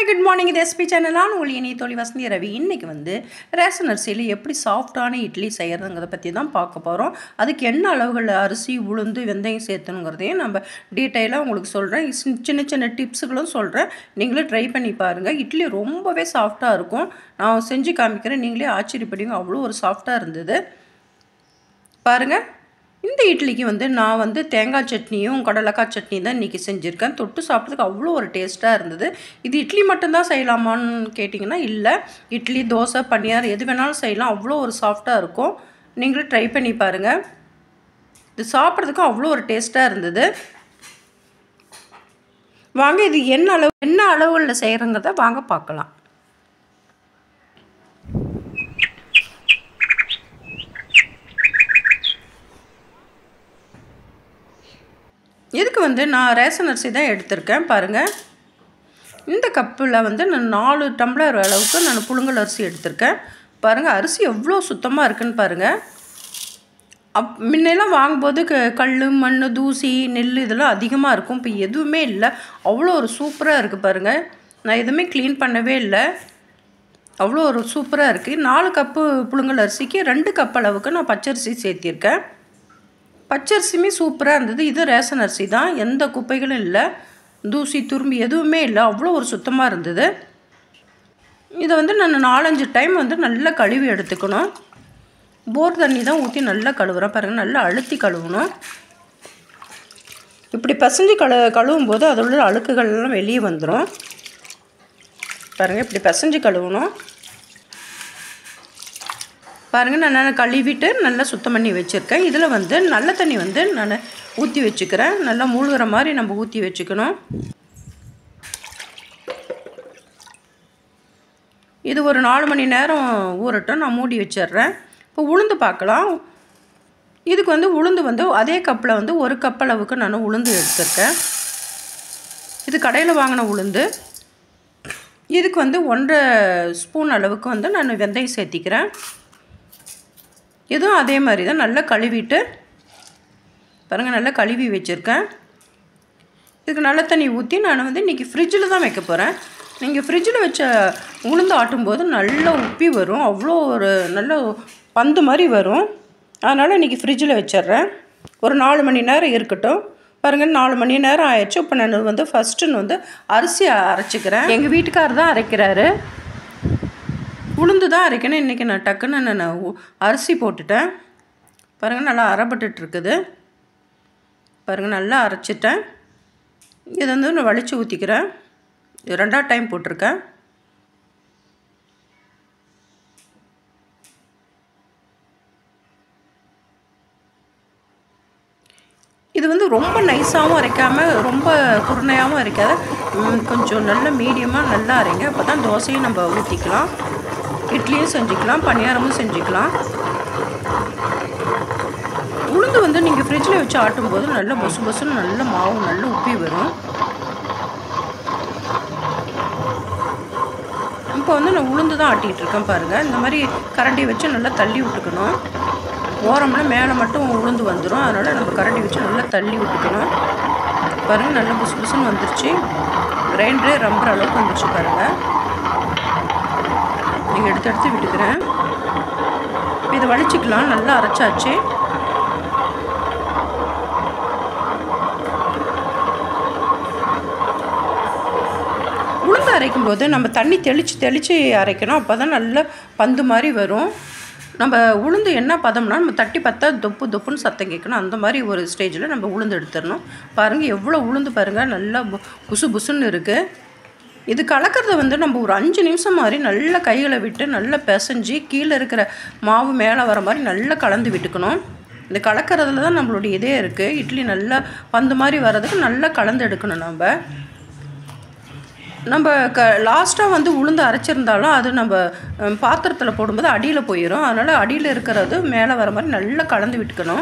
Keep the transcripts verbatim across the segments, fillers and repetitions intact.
Good morning. இது SP சேனலான ஒளியனி தோழி வசந்தி ரவி. இன்றைக்கி வந்து ரேஷன் அரிசியில் எப்படி சாஃப்டான இட்லி செய்கிறதுங்கிறத பற்றி தான் பார்க்க போகிறோம். அதுக்கு என்ன அளவுகள் அரிசி உளுந்து வெந்தயம் சேர்த்துணுங்கிறதையும் நம்ம டீட்டெயிலாக உங்களுக்கு சொல்கிறேன். சின்ன சின்ன டிப்ஸுகளும் சொல்கிறேன். நீங்களும் ட்ரை பண்ணி பாருங்கள். இட்லி ரொம்பவே சாஃப்டாக இருக்கும். நான் செஞ்சு காமிக்கிறேன், நீங்களே ஆச்சரியப்படுவீங்க. அவ்வளோ ஒரு சாஃப்டாக இருந்தது பாருங்கள். இந்த இட்லிக்கு வந்து நான் வந்து தேங்காய் சட்னியும் கடலைக்காய் சட்னி தான் இன்றைக்கி செஞ்சுருக்கேன். தொட்டு சாப்பிட்றதுக்கு அவ்வளோ ஒரு டேஸ்ட்டாக இருந்தது. இது இட்லி மட்டும்தான் செய்யலாமான்னு கேட்டிங்கன்னா இல்லை, இட்லி தோசை பனியார் எது வேணாலும் செய்யலாம். அவ்வளோ ஒரு சாஃப்டாக இருக்கும். நீங்களும் ட்ரை பண்ணி பாருங்கள். இது சாப்பிட்றதுக்கும் அவ்வளோ ஒரு டேஸ்ட்டாக இருந்தது. வாங்க இது என்ன அளவு என்ன அளவுகளில் செய்கிறங்கிறத வாங்க பார்க்கலாம். இதுக்கு வந்து நான் ரேஷன் அரிசி தான் எடுத்திருக்கேன் பாருங்கள். இந்த கப்பில் வந்து நான் நாலு டம்ளர் அளவுக்கு நான் புழுங்கல் அரிசி எடுத்திருக்கேன் பாருங்கள். அரிசி எவ்வளோ சுத்தமாக இருக்குன்னு பாருங்கள். அப் முன்னெல்லாம் வாங்கும்போது க கல் மண் தூசி நெல் இதெல்லாம் அதிகமாக இருக்கும். இப்போ எதுவுமே இல்லை, அவ்வளோ ஒரு சூப்பராக இருக்குது பாருங்கள். நான் எதுவுமே க்ளீன் பண்ணவே இல்லை, அவ்வளோ ஒரு சூப்பராக இருக்குது. நாலு கப்பு புழுங்கல் அரிசிக்கு ரெண்டு கப் அளவுக்கு நான் பச்சரிசி சேர்த்திருக்கேன். பச்சரிசியுமே சூப்பராக இருந்தது. இது ரேஷன் அரிசி தான், எந்த குப்பைகளும் இல்லை, தூசி துரும்பி எதுவுமே இல்லை, அவ்வளோ ஒரு சுத்தமாக இருந்தது. இதை வந்து நான் நாலஞ்சு டைம் வந்து நல்லா கழுவி எடுத்துக்கணும். போர் தண்ணி தான் ஊற்றி நல்லா கழுவுறேன் பாருங்கள். நல்லா அழுத்தி கழுவணும். இப்படி பசஞ்சு கழு கழுவும் போது அதில் உள்ள அழுக்குகள்லாம் வெளியே வந்துடும் பாருங்கள். இப்படி பசஞ்சு கழுவணும் பாருங்கள். நான் நான் கழுவிட்டு நல்லா சுத்தம் பண்ணி வச்சுருக்கேன். இதில் வந்து நல்ல தண்ணி வந்து நான் ஊற்றி வச்சுக்கிறேன். நல்லா மூழ்கிற மாதிரி நம்ம ஊற்றி வச்சுக்கணும். இது ஒரு நாலு மணி நேரம் ஊறட்டும். நான் மூடி வச்சிடுறேன். இப்போ உளுந்து பார்க்கலாம். இதுக்கு வந்து உளுந்து வந்து அதே கப்பில் வந்து ஒரு கப் அளவுக்கு நான் உளுந்து எடுத்திருக்கேன். இது கடையில் வாங்கின உளுந்து. இதுக்கு வந்து ஒன்றரை ஸ்பூன் அளவுக்கு வந்து நான் வெந்தயம் சேர்த்திக்கிறேன். இதுவும் அதே மாதிரி தான் நல்லா கழுவிட்டு பாருங்கள். நல்லா கழுவி வச்சுருக்கேன். இதுக்கு நல்ல தண்ணி ஊற்றி நான் வந்து இன்றைக்கி ஃப்ரிட்ஜில் தான் வைக்க போகிறேன். நீங்கள் ஃப்ரிட்ஜில் வச்ச உளுந்து ஆட்டும்போது நல்லா உப்பி வரும், அவ்வளோ ஒரு நல்ல பந்து மாதிரி வரும். அதனால் இன்றைக்கி ஃப்ரிட்ஜில் வச்சிட்றேன். ஒரு நாலு மணி நேரம் இருக்கட்டும் பாருங்கள். நாலு மணி நேரம் ஆயிடுச்சு. இப்போ நான் வந்து ஃபஸ்ட்டுன்னு வந்து அரிசி அரைச்சிக்கிறேன். எங்கள் வீட்டுக்காரர் தான் அரைக்கிறாரு. உளுந்து தான் அரைக்கணும். இன்றைக்கி நான் டக்குன்னு நான் அரிசி போட்டுட்டேன் பாருங்கள். நல்லா அரைப்பட்டுருக்குது பாருங்கள். நல்லா அரைச்சிட்டேன். இதை வந்து நான் வலிச்சு ஊற்றிக்கிறேன். ரெண்டாவது டைம் போட்டிருக்கேன். இது வந்து ரொம்ப நைஸாகவும் அரைக்காமல் ரொம்ப குருணையாகவும் அரைக்காத, கொஞ்சம் நல்ல மீடியமாக நல்லா அரைங்க. அப்போ தான் தோசையும் நம்ம ஊற்றிக்கலாம், இட்லியும் செஞ்சுக்கலாம், பணியாரமும் செஞ்சுக்கலாம். உளுந்து வந்து நீங்கள் ஃப்ரிட்ஜில் வச்சு ஆட்டும்போது நல்லா பொசு பொசுன்னு நல்ல மாவு நல்லா உப்பி வரும். இப்போ வந்து நான் உளுந்து தான் ஆட்டிகிட்டு இருக்கேன் பாருங்கள். இந்த மாதிரி கரண்டி வச்சு நல்லா தள்ளி விட்டுக்கணும். ஓரம்னா மேலே மட்டும் உளுந்து வந்துடும். அதனால் நம்ம கரண்டி வச்சு நல்லா தள்ளி விட்டுக்கணும் பாருங்கள். நல்லா புசு புசுன்னு வந்துருச்சு. கிரைண்டரே ரம்புற அளவுக்கு வந்துருச்சு பாருங்கள். நீங்கள் எடுத்து எடுத்து விட்டுக்கிறேன். இதை வலிச்சிக்கலாம். நல்லா அரைச்சாச்சு. உளுந்து அரைக்கும் போது நம்ம தண்ணி தெளித்து தெளித்து அரைக்கணும். அப்போ தான் நல்லா பந்து மாதிரி வரும். நம்ம உளுந்து என்ன பதம்னா நம்ம தட்டி பார்த்தா தொப்பு தொப்புன்னு சத்தம் கேட்கணும். அந்த மாதிரி ஒரு ஸ்டேஜில் நம்ம உளுந்து எடுத்துடணும் பாருங்கள். எவ்வளோ உளுந்து பாருங்கள், நல்லா புசு புசுன்னு இருக்குது. இது கலக்கிறத வந்து நம்ம ஒரு அஞ்சு நிமிஷம் மாதிரி நல்லா கைகளை விட்டு நல்லா பிசைஞ்சு கீழே இருக்கிற மாவு மேலே வர மாதிரி நல்லா கலந்து விட்டுக்கணும். இந்த கலக்கிறதுல தான் நம்மளுடைய இதே இருக்குது. இட்லி நல்லா பந்து மாதிரி வர்றதுக்கு நல்லா கலந்து எடுக்கணும். நம்ம நம்ம க லாஸ்ட்டாக வந்து உளுந்து அரைச்சிருந்தாலும் அது நம்ம பாத்திரத்தில் போடும்போது அடியில் போயிடும். அதனால் அடியில் இருக்கிறது மேலே வர மாதிரி நல்லா கலந்து விட்டுக்கணும்.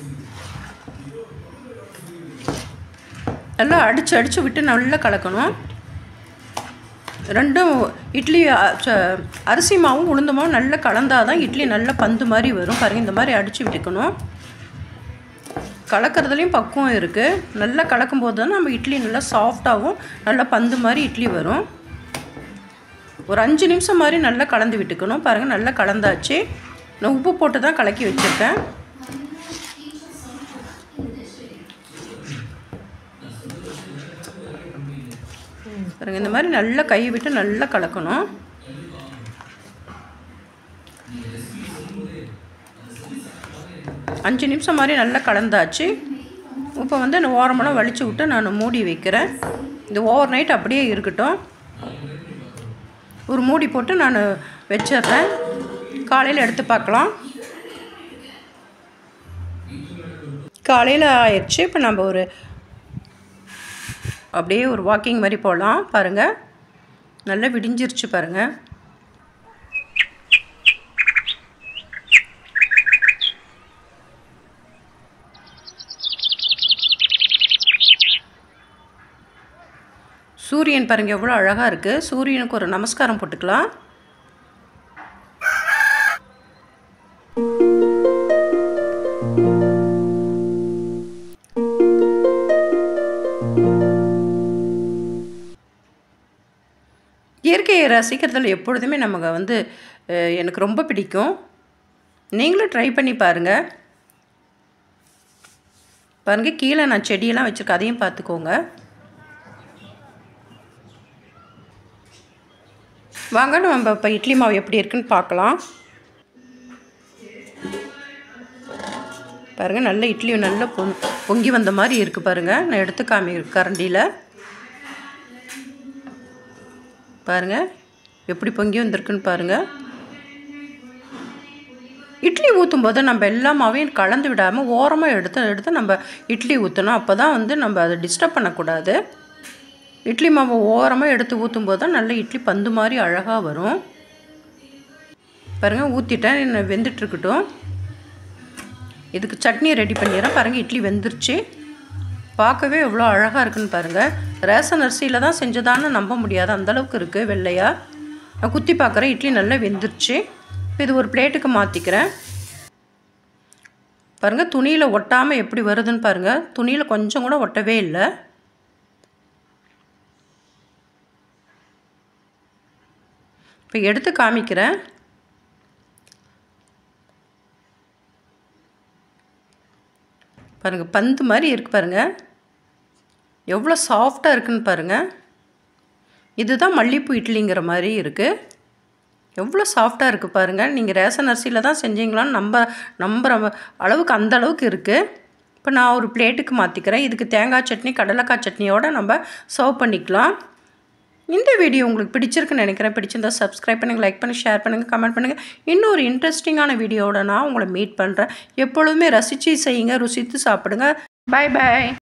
நல்லா அடித்து அடித்து விட்டு நல்லா கலக்கணும். ரெண்டும் இட்லி அரிசி மாவும் உளுந்து மாவும் நல்லா கலந்தால் தான் இட்லி நல்லா பந்து மாதிரி வரும் பாருங்கள். இந்த மாதிரி அடித்து விட்டுக்கணும். கலக்கிறதுலையும் பக்குவம் இருக்குது. நல்லா கலக்கும் போது தான் நம்ம இட்லி நல்லா சாஃப்டாகவும் நல்லா பந்து மாதிரி இட்லி வரும். ஒரு அஞ்சு நிமிஷம் மாதிரி நல்லா கலந்து விட்டுக்கணும். பாருங்கள் நல்லா கலந்தாச்சு. நான் உப்பு போட்டு தான் கலக்கி வச்சுருக்கேன். பாருங்கள் இந்த மாதிரி நல்லா கை விட்டு நல்லா கலக்கணும். அஞ்சு நிமிஷம் மாதிரி நல்லா கலந்தாச்சு. இப்போ வந்து நான் ஓரமெல்லாம் வலிச்சு விட்டு நான் மூடி வைக்கிறேன். இந்த ஓவர் நைட் அப்படியே இருக்கட்டும். ஒரு மூடி போட்டு நான் வச்சிடுறேன். காலையில் எடுத்து பார்க்கலாம். காலையில் ஆயிடுச்சு. இப்போ நம்ம ஒரு அப்படியே ஒரு வாக்கிங் மாதிரி போகலாம். பாருங்கள் நல்லா விடிஞ்சிருச்சு பாருங்கள். சூரியன் பாருங்கள் எவ்வளோ அழகாக இருக்குது. சூரியனுக்கு ஒரு நமஸ்காரம் போட்டுக்கலாம். இயற்கையை ரசிக்கிறதுல எப்பொழுதுமே நமக்கு வந்து எனக்கு ரொம்ப பிடிக்கும். நீங்களும் ட்ரை பண்ணி பாருங்கள். பாருங்கள் கீழே நான் செடியெல்லாம் வச்சுருக்கேன், அதையும் பார்த்துக்கோங்க. வாங்க நம்ம இப்போ இட்லி மாவு எப்படி இருக்குன்னு பார்க்கலாம். பாருங்கள் நல்ல இட்லி நல்ல பொங் பொங்கி வந்த மாதிரி இருக்குது பாருங்கள். நான் எடுத்து காமி கரண்டியில் பாருங்கள் எப்படி பொங்கி வந்திருக்குன்னு பாருங்கள். இட்லி ஊற்றும் போது நம்ம எல்லா மாவையும் கலந்து விடாமல் ஓரமாக எடுத்து எடுத்து நம்ம இட்லி ஊற்றணும். அப்போ தான் வந்து நம்ம அதை டிஸ்டர்ப் பண்ணக்கூடாது. இட்லி மாவை ஓரமாக எடுத்து ஊற்றும் போது தான் நல்ல இட்லி பந்து மாதிரி அழகாக வரும். பாருங்கள் ஊற்றிட்டேன், என்ன வெந்துட்டுருக்கட்டும். இதுக்கு சட்னி ரெடி பண்ணிடுறேன். பாருங்கள் இட்லி வெந்துருச்சு. பார்க்கவே எவ்வளோ அழகாக இருக்குன்னு பாருங்கள். ரேஷன் அரிசியில் தான் செஞ்சதான்னு நம்ப முடியாது, அந்தளவுக்கு இருக்குது வெள்ளையாக. நான் குத்தி பார்க்குறேன், இட்லி நல்லா வெந்துருச்சு. இப்போ இது ஒரு பிளேட்டுக்கு மாற்றிக்கிறேன். பாருங்கள் துணியில் ஒட்டாமல் எப்படி வருதுன்னு பாருங்கள். துணியில் கொஞ்சம் கூட ஒட்டவே இல்லை. இப்போ எடுத்து காமிக்கிறேன். பாருங்கள் பந்து மாதிரி இருக்குது பாருங்கள். எவ்வளோ சாஃப்டாக இருக்குன்னு பாருங்கள். இதுதான் மல்லிப்பூ இட்லிங்கிற மாதிரி இருக்குது. எவ்வளோ சாஃப்டாக இருக்குது பாருங்கள். நீங்கள் ரேஷன் அரிசியில் தான் செஞ்சீங்களான்னு நம்ப நம்புகிற அளவுக்கு அந்த அளவுக்கு இருக்குது. இப்போ நான் ஒரு பிளேட்டுக்கு மாற்றிக்கிறேன். இதுக்கு தேங்காய் சட்னி கடலைக்காய் சட்னியோடு நம்ம சர்வ் பண்ணிக்கலாம். இந்த வீடியோ உங்களுக்கு பிடிச்சிருக்குன்னு நினைக்கிறேன். பிடிச்சிருந்தா சப்ஸ்கிரைப் பண்ணுங்கள், லைக் பண்ணி ஷேர் பண்ணுங்கள், கமெண்ட் பண்ணுங்கள். இன்னொரு இன்ட்ரெஸ்டிங்கான வீடியோவோட நான் உங்களை மீட் பண்ணுறேன். எப்பொழுதுமே ரசித்து செய்யுங்க, ருசித்து சாப்பிடுங்க. பாய் பாய்.